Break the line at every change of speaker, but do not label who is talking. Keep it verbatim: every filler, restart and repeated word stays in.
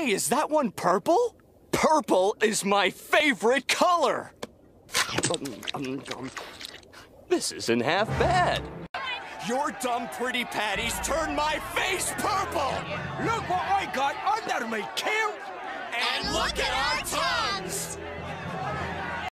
Hey, is that one purple? Purple is my favorite color. This isn't half bad. Your dumb pretty patties turned my face purple!
Look what I got under me, Q!
And look at our tongue!